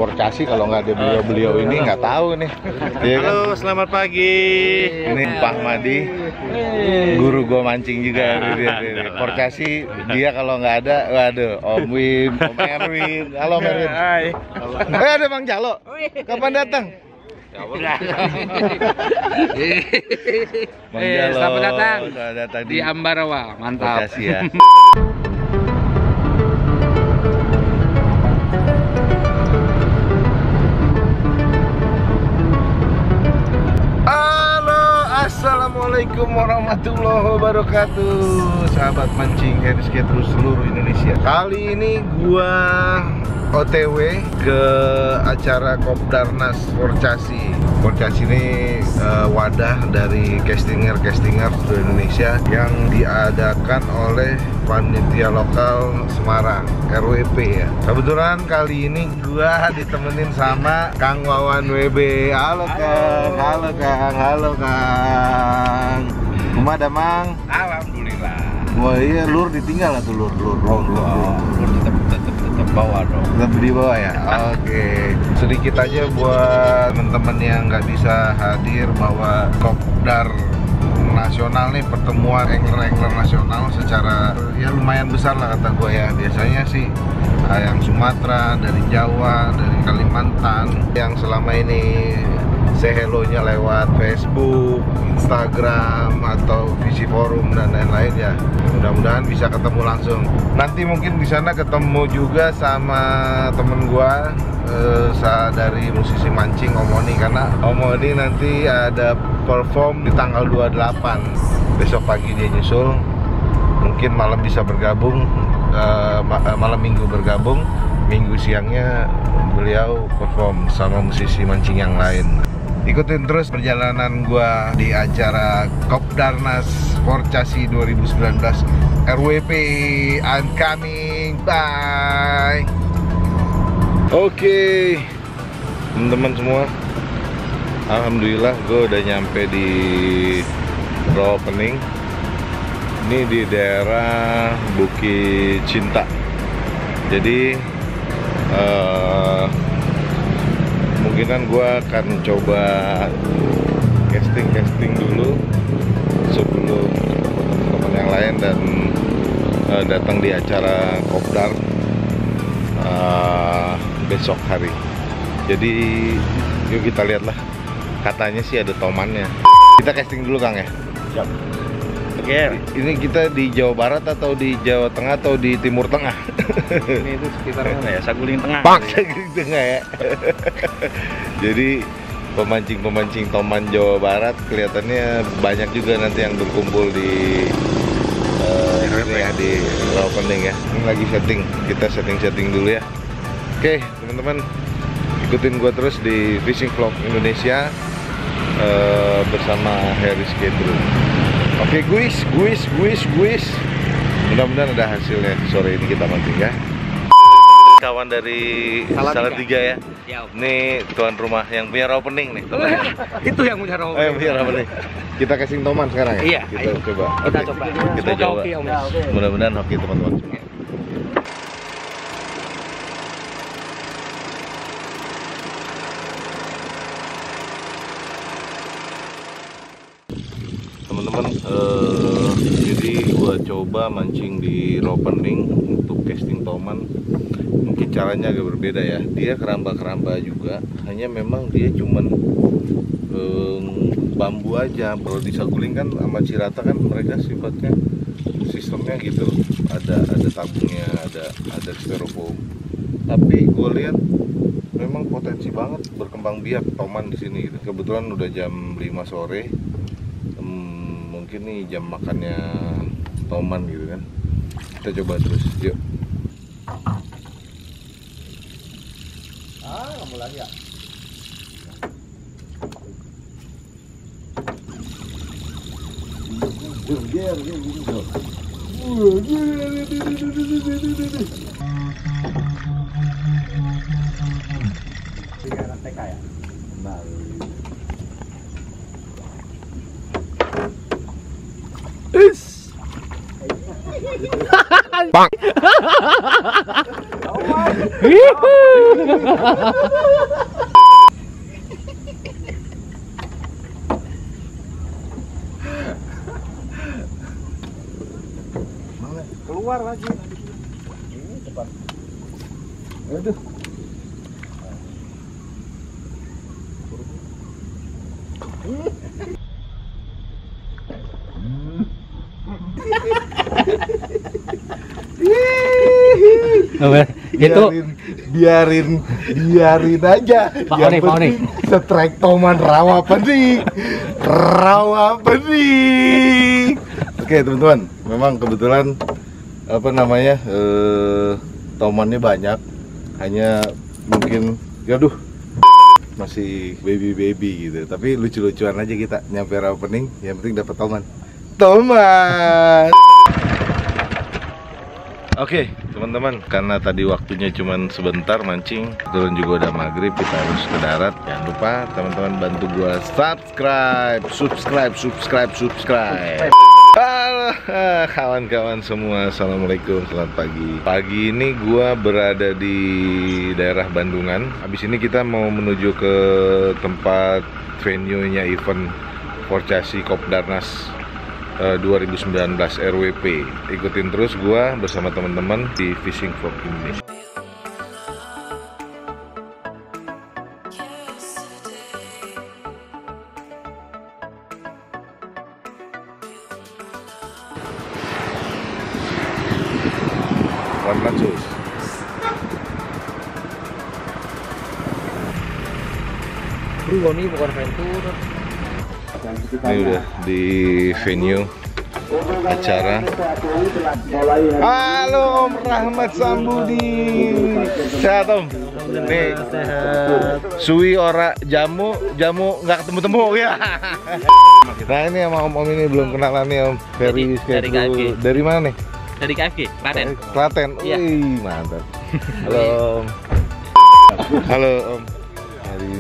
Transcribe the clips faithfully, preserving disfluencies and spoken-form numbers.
Porcasi kalau nggak ada beliau-beliau ini nggak tahu nih. Ya kan? Halo, selamat pagi. Ini Pak Madi, guru gua mancing juga. Porcasi dia kalau nggak ada, waduh, Om Wim, Om Erwin. Halo Om Erwin. Hai. Eh ada Bang Jalo. Kapan datang? Bang Eh, Jalo. selamat datang. Selamat datang Di Ambarawa, mantap. Porcasi ya. Assalamualaikum warahmatullahi wabarakatuh, sahabat mancing Harry Skate terus seluruh Indonesia. Kali ini gua O T W ke acara Kopdarnas Porcasi. Porcasi ini uh, wadah dari castinger-castinger seluruh Indonesia yang diadakan oleh panitia lokal Semarang, R W P ya. Kebetulan kali ini gua ditemenin sama Kang Wawan W B. Halo Kang, halo Kang, halo Kang. Rumah Damang. Alhamdulillah. Wah iya, lur ditinggal atau lur, lur, lur, lur, lur. Tetap tetap tetap bawa dong. Tetap di bawah ya? Oke. Sedikit aja buat teman-teman yang nggak bisa hadir bahwa Kopdar nasional nih, pertemuan angler-angler nasional secara ya lumayan besar lah kata gue ya. Biasanya sih yang Sumatera, dari Jawa, dari Kalimantan, yang selama ini say hello-nya lewat Facebook, Instagram, atau Visi Forum dan lain-lain ya. Mudah-mudahan bisa ketemu langsung. Nanti mungkin di sana ketemu juga sama temen gua eh, dari musisi mancing Om Oni, karena Om Oni nanti ada perform di tanggal dua puluh delapan. Besok pagi dia nyusul. Mungkin malam bisa bergabung, eh, malam minggu bergabung. Minggu siangnya beliau perform sama musisi mancing yang lain. Ikutin terus perjalanan gua di acara Kopdarnas Porcasi dua ribu sembilan belas R W P. I'm coming, bye. Oke, okay. Teman-teman semua, alhamdulillah gue udah nyampe di raw opening. Ini di daerah Bukit Cinta. Jadi uh, kemungkinan gue akan coba casting-casting dulu sebelum teman yang lain dan uh, datang di acara Kopdar uh, besok hari. Jadi yuk kita lihatlah. Katanya sih ada tomannya. Kita casting dulu Kang ya. Siap. Oke. Ini kita di Jawa Barat atau di Jawa Tengah atau di Timur Tengah? Ini itu sekitar mana ya? Saguling Tengah. Pak, Saguling Tengah ya. Jadi pemancing-pemancing toman Jawa Barat kelihatannya banyak juga nanti yang berkumpul di uh, ini ya, di raw opening ya. Ini lagi setting, kita setting-setting dulu ya. Oke teman-teman, ikutin gua terus di Fishing Vlog Indonesia uh, bersama Harry Skate Room. Oke guys, guys, guys, guys. Mudah-mudahan ada hasilnya sore ini kita mancing ya. Kawan dari Salatiga ya. Ini tuan rumah yang punya raw opening nih. Itu yang punya raw Oh, yang punya raw opening. Kita casting toman sekarang ya? Iya. Kita ayo. coba. Kita Oke. coba. Kita Semoga coba. oke, Om. Mudah-mudahan oke teman-teman semua. Teman-teman, uh, jadi gua coba mancing di raw opening untuk casting toman. Mungkin caranya agak berbeda ya. Dia keramba-keramba juga, hanya memang dia cuman um, bambu aja. Kalau di Saguling kan sama Cirata kan mereka sifatnya sistemnya gitu, ada ada tabungnya, ada ada styrofoam. Tapi gue lihat memang potensi banget berkembang biak toman di sini gitu. Kebetulan udah jam lima sore. Mungkin nih jam makannya toman gitu kan. Kita coba terus, yuk. Ah, kamu lagi ya? Tiga T K ya? Bang. Keluar lagi. Ini depan. Aduh. Itu biarin biarin aja. Pak Oni, Pak Oni. Strike toman rawa pening. Rawa pening. Oke, teman-teman. Memang kebetulan apa namanya? Eh tomannya banyak. Hanya mungkin aduh masih baby-baby gitu. Tapi lucu-lucuan aja kita nyampe rawa pening, yang penting dapat toman. Toman. Oke, teman-teman, karena tadi waktunya cuma sebentar mancing, turun juga udah maghrib, kita harus ke darat. Jangan lupa teman-teman bantu gua subscribe, subscribe, subscribe, subscribe. Halo kawan-kawan semua, assalamualaikum, selamat pagi. Pagi ini gua berada di daerah Bandungan. Habis ini kita mau menuju ke tempat venue-nya event Forcasi Kopdarnas dua ribu sembilan belas R W P. Ikutin terus gua bersama teman-teman di Fishing Vlog Indonesia. Warna cus. Bro, ini bukan venture. Ini udah di venue acara. Halo Om Rahmat Sambudi. Sehat Om? Nih, suwi ora jamu, jamu nggak ketemu-temu ya. Nah ini sama Om-Om ini belum kenalan nih Om. Ferry Dari K F G. Dari mana nih? Dari K F G, Klaten. Klaten. Iya. Wih, mantap. Halo Om. Halo Om. Hari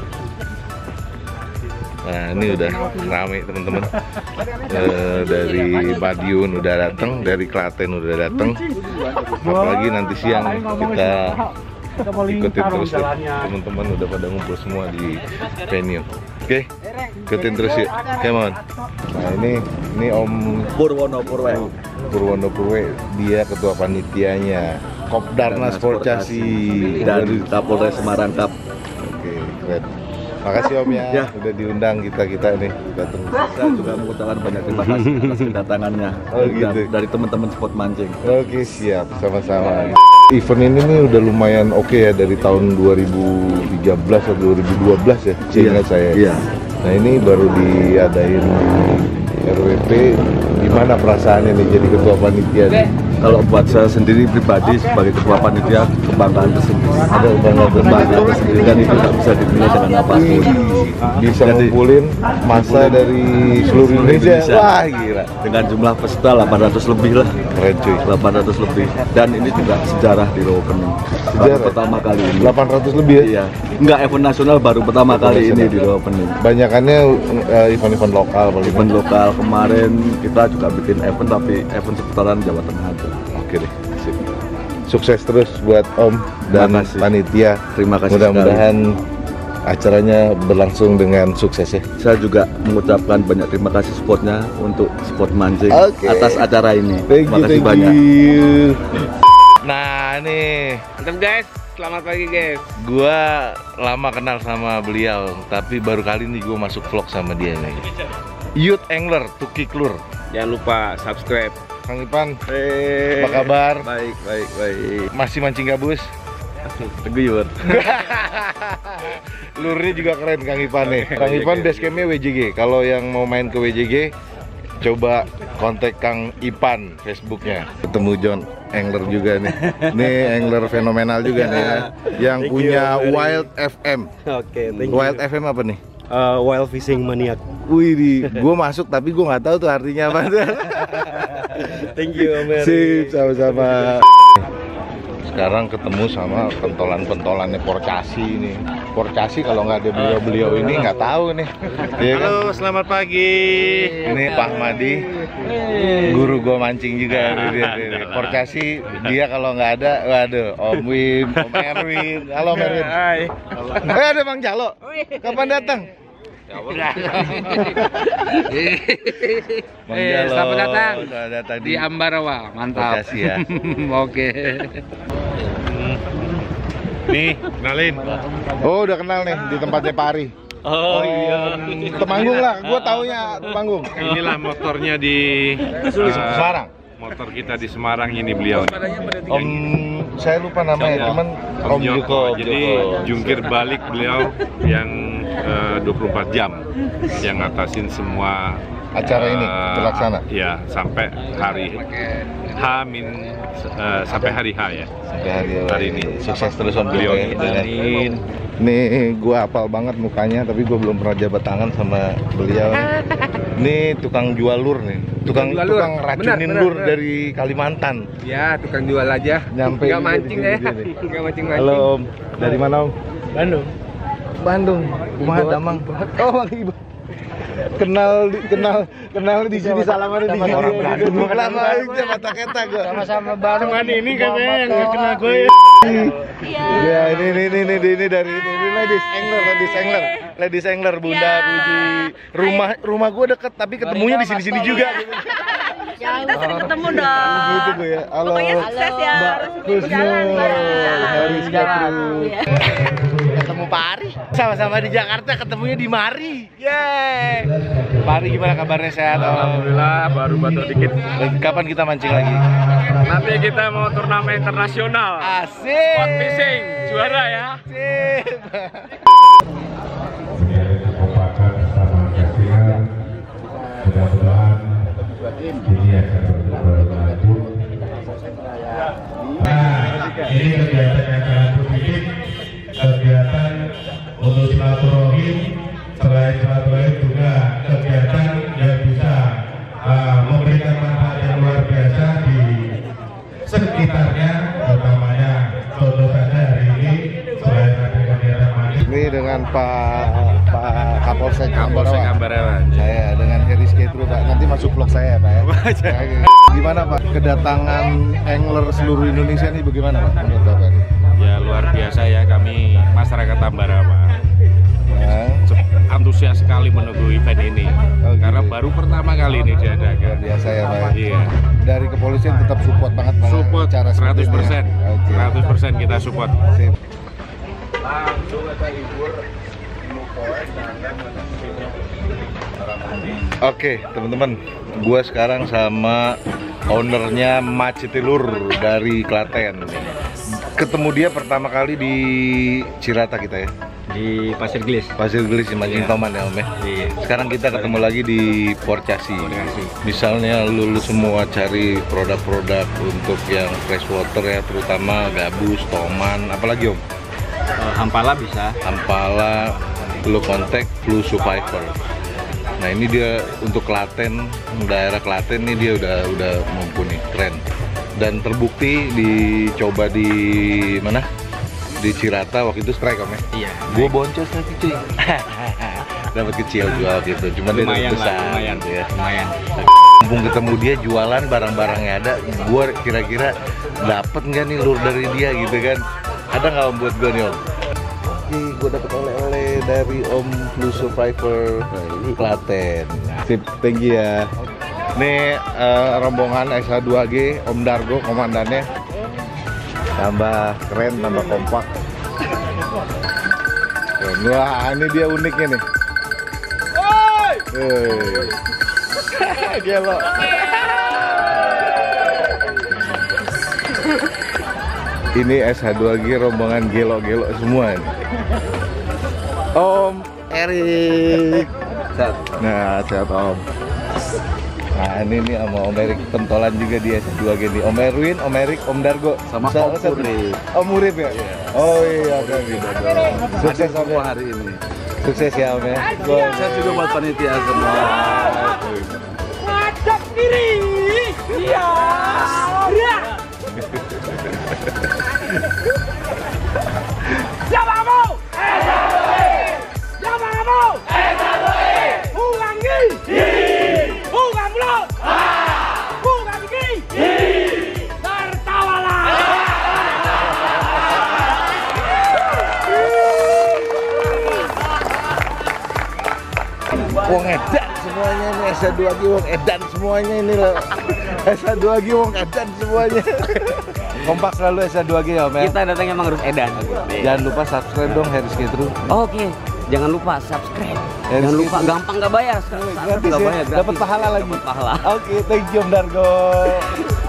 Nah ini udah rame teman-teman. E, dari Madiun udah datang, dari Klaten udah datang. Apalagi nanti siang kita ikutin terus deh. Teman-teman udah pada ngumpul semua di venue. Oke, ikutin terus yuk. Come on. Nah ini ini Om Purwono Purwe. Purwono Purwe, dia ketua panitianya Kopdarnas Forcasi dan Kapolres Semarang Kap. Oke, keren. Makasih Om ya, ya, udah diundang kita-kita nih datang. Saya juga mengucapkan banyak terima kasih atas kedatangannya. Oh, gitu. Dari teman-teman spot mancing. Oke, siap, sama-sama. Event ini nih udah lumayan oke okay ya dari tahun dua ribu tiga belas atau dua ribu dua belas ya, seingat saya. Iya. Nah ini baru diadain R W P. Gimana perasaannya nih jadi ketua panitia? Nih? Kalau buat saya sendiri pribadi sebagai ketua panitia, kebanggaan tersendiri. Ada kebanggaan tersendiri dan itu tidak bisa dinilai dengan apapun. Bisa ngumpulin masa dari seluruh Indonesia. Indonesia. Wah gila. Dengan jumlah peserta delapan ratus lebih lah. Keren cuy. delapan ratus lebih. Dan ini juga sejarah di Rawapening. Baru pertama kali ini. delapan ratus lebih ya? Iya. Enggak, event nasional baru pertama kali ini di Rawapening. Banyakannya uh, event-event lokal. Event lokal kemarin kita juga bikin event tapi event seputaran Jawa Tengah aja. Oke deh, sip. Sukses terus buat Om dan panitia. Terima kasih. Mudah-mudahan acaranya berlangsung dengan sukses ya. Saya juga mengucapkan banyak terima kasih supportnya untuk spot mancing okay. atas acara ini. Thank terima you, kasih thank banyak. You. Nah nih, Mantap guys, selamat pagi guys. Gua lama kenal sama beliau, tapi baru kali ini gua masuk vlog sama dia nih. Youth Angler Tuki Klur. Jangan lupa subscribe. Kang Ipan, Hey. apa kabar? Baik, baik, baik. Masih mancing gabus? Teguyur. Lurnya juga keren Kang Ipan nih. Kang Ipan basecampnya W J G. Kalau yang mau main ke W J G, coba kontak Kang Ipan Facebooknya. Ketemu John Angler juga nih. Nih angler fenomenal juga nih ya. Yang Thank punya you, very- Wild F M. Oke, thank you. Wild F M apa nih? Uh, wild fishing maniac. Wih, di, gue masuk tapi gue nggak tahu tuh artinya apa. Thank you, Om Eri. Sip, sama-sama. sekarang ketemu sama pentolan-pentolannya Porcasi ini. Porcasi kalau nggak ada beliau-beliau ini nggak tahu nih. Iya kan? Halo, selamat pagi. Ini Pak Madi, guru gua mancing juga. Porcasi dia kalau nggak ada, waduh, Om Wim, Om Erwin. Halo Om Erwin. Hai. Eh ada Bang Jalo. Kapan datang? Bang Eh, Jalo, selamat datang. selamat datang Di Ambarawa, mantap. Makasih ya. Oke. Nih, kenalin. Oh udah kenal nih di tempatnya Pari. Oh iya. Temanggung lah, gua taunya Temanggung. Inilah motornya di Di eh, Semarang. motor kita di Semarang ini beliau. Om, saya lupa namanya, cuman Om Joko. Jadi jungkir balik beliau yang eh, dua puluh empat jam yang ngatasin semua Acara ini eh, terlaksana? Iya, sampai hari H min eh, sampai hari H ya. Sampai hari, Hari ini. Sukses terus Om Beliau Joko. ini. Ini, nih gua hafal banget mukanya, tapi gua belum pernah jabat tangan sama beliau. Ini tukang jual lur nih, tukang Jual lur. tukang racunin Benar, benar, lur benar. dari Kalimantan. Ya, tukang jual aja. Nyampe Nggak juga mancing di ya. sini. Nggak mancing-mancing. Halo Om, dari mana Om? Bandung. Bandung. Kumaha Damang? Oh, Bang Ibu. Kenal di, kenal kenal di sini salaman di sini. Orang Bandung gua kenal aja mata keta gua. Sama-sama Bandung. Cuman ini katanya yang nggak kenal gue ya. Ya ini ini ini ini, ini dari ini, ini ladies angler, ladies angler, ladies angler Bunda Puji. Rumah rumah gua deket tapi ketemunya di sini-sini juga. Ya, kita sering ketemu dong. Gitu gua ya. Halo. Pokoknya sukses ya. Mbak Harus jalan Kusnul, ya. Haris Katru. Iya. Ketemu Pari, sama-sama di Jakarta, ketemunya di Mari. Yeay. Pari gimana kabarnya, sehat? Alhamdulillah baru batuk dikit. Dan kapan kita mancing lagi? Nanti kita mau turnamen internasional. Asik. Spot fishing juara ya. Sip. Kekompakan sama kasihan, mudah-mudahan ini akan berlanjut. Nah, ini kegiatan yang sangat positif, kegiatan untuk silaturahim, selain silaturahim juga kegiatan yang bisa uh, memberikan manfaat yang luar biasa di sekitarnya, utamanya contoh saja hari ini selain ada kegiatan mancing. Ini dengan Pak Pak Kapolsek Kapolsek Ambarawa. Ambarawa. Saya dengan Heri Skatru Pak. Nanti masuk vlog saya Pak ya. Gimana Pak? Kedatangan angler seluruh Indonesia ini bagaimana Pak? Menurut Bapak? Ya luar biasa ya, kami masyarakat Ambarawa Ya. antusias sekali menunggu event ini. Oh, gitu. Karena baru pertama kali ini Luar diadakan. biasa ya Pak. Iya. Dari kepolisian tetap support banget Pak. Support Cara seratus persen. Oke. seratus persen kita support. Sip. Oke teman-teman, gue sekarang sama ownernya Macitilur dari Klaten. Ketemu dia pertama kali di Cirata kita ya, Di Pasir Gelis. Pasir Gelis di Mancing Iya. Toman ya Om ya. Iya. Sekarang kita ketemu lagi di Porcasi. Misalnya lu, lu semua cari produk-produk untuk yang freshwater ya, terutama gabus, toman, apalagi Om? Eh, Hampala bisa. Ampala, Blue Contact, Blue Survivor. Nah ini dia untuk Klaten, daerah Klaten ini dia udah udah mumpuni, keren. Dan terbukti dicoba di mana? Di Cirata waktu itu strike Om ya? Iya. Gua boncos lagi cuy. Dapat kecil juga gitu, cuma dia dapat Lumayan lah, besar lumayan. gitu ya. Lumayan. Mumpung ketemu dia jualan barang-barangnya ada, gua kira-kira dapat nggak nih lur dari dia gitu kan? Ada nggak Om buat gua nih Om? Oke, gua dapat oleh-oleh dari Om Blue Survivor Klaten. Sip, thank you ya. Nih eh, rombongan S H dua G Om Dargo komandannya. Tambah keren, tambah kompak. Keren. Wah, ini dia uniknya nih. Woi. Gelo. Ini S H dua G rombongan gelo-gelo semua nih. Om Erik. Sehat. Nah, sehat Om. Nah, ini nih sama Om Erik pentolan juga di S H dua G nih. Om Erwin, Om Erik, Om Dargo Sama Sa- Om satu- Urip. Om Urip ya? Oh iya, oke gitu dong. Sukses Om ya. hari ini. Sukses ya Om ya. Gua Saya juga buat panitia semua. Ngadep kiri. Iya. Siapa kamu? S satu I. Siapa kamu? S satu I. Bukan Gi. Bukan Blok. Bukan Gi. Tertawalah. Wong edan semuanya ini, S dua G wong edan semuanya ini loh. S dua G wong edan semuanya. Kompak selalu S dua G ya, Om ya. Kita datang emang harus edan. Jangan lupa subscribe dong Harris Kitru. Oke, jangan lupa subscribe. Harris Jangan lupa, Kitru. gampang gak bayar. Gratis Nggak ya? bayar, gratis. Dapat pahala lagi. Dapat pahala. Oke, thank you Om Dargo.